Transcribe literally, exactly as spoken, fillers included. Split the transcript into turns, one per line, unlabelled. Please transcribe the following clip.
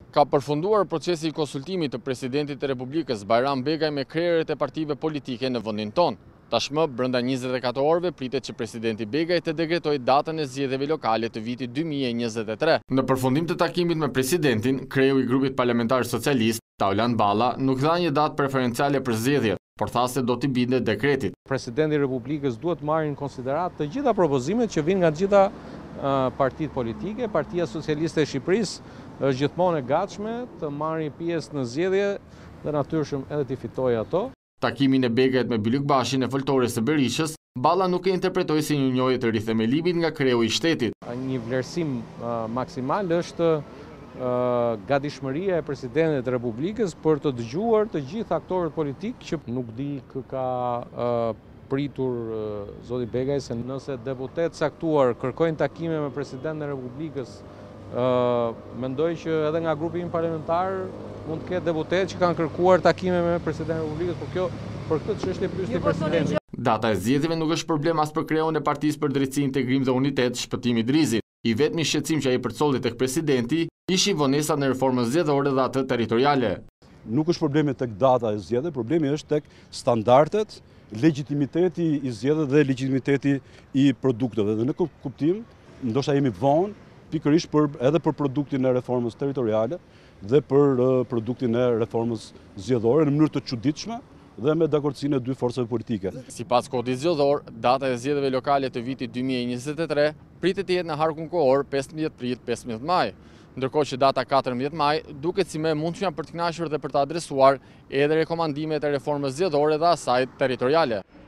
Ka përfunduar procesi i konsultimit të presidentit të Republikës Bajram Begaj me krerët e partive politike në vendin tonë. Tashmë, brenda njëzet e katër orëve pritet që presidenti Begaj të dekretojë datën e zgjedhjeve lokale të vitit dy mijë e njëzet e tre. Në përfundim të takimit me presidentin, kreu i grupit parlamentar socialist, Taulan Balla, nuk dha një datë preferenciale për zgjedhjet, por tha se do t'i bindet dekretit.
Presidenti i Republikës duhet marrë në konsiderat të gjitha propozimet që vinë nga të gjitha partitë politike. Partia Socialiste e Shqipërisë është gjithmonë e gatshme të marrë pjesë në zgjedhje dhe natyrshëm edhe t'i fitojë ato.
Takimin e Begajt me Bylyk Bashin e foltores së Berishës, Balla nuk e interpretoi si një njojë të rithemelimit nga kreu i shtetit.
Një vlerësim maksimal është gatishmëria e presidentit të Republikës për të dëgjuar të gjithë aktorët politikë që nuk di kë ka pritur zoti Begaj, se nëse deputet caktuar kërkojnë takime me presidentin e Republikës, mendoj që edhe nga grupi im parlamentar mund të ketë deputet që kanë kërkuar takime me presidentin e Republikës, por kjo për këtë çështje pyeti presidenti.
Data e zgjedhjeve nuk është problem as për kreun e Partisë për Drejtësi, Integrim dhe Unitet, Shpëtimi Drizit. I vetmi shqetësim që ai përcolli tek presidenti ishi vonesa në reformën zgjedhore dhe atë territoriale.
Nuk është problemi tek data e zgjedhjeve, problemi është tek standardet, legitimiteti i zgjedhjeve dhe legitimiteti i produkteve. Dhe në kuptim, ndoshta jemi vonë pikërisht për edhe për produktin e reformës territoriale dhe për produktin e reformës zgjedhore në mënyrë të çuditshme dhe me dakordsinë e dy forcave politike.
Sipas kodit zgjedhor, data e zgjedhjeve lokale të vitit dy mijë e njëzet e tre pritet të jetë në harkun kohor pesëmbëdhjetë prit pesëmbëdhjetë maj, ndërkohë që data katërmbëdhjetë maj duket si më e mundshme për të kënaqur dhe për të adresuar edhe rekomandimet e reformës zgjedhore dhe asaj territoriale.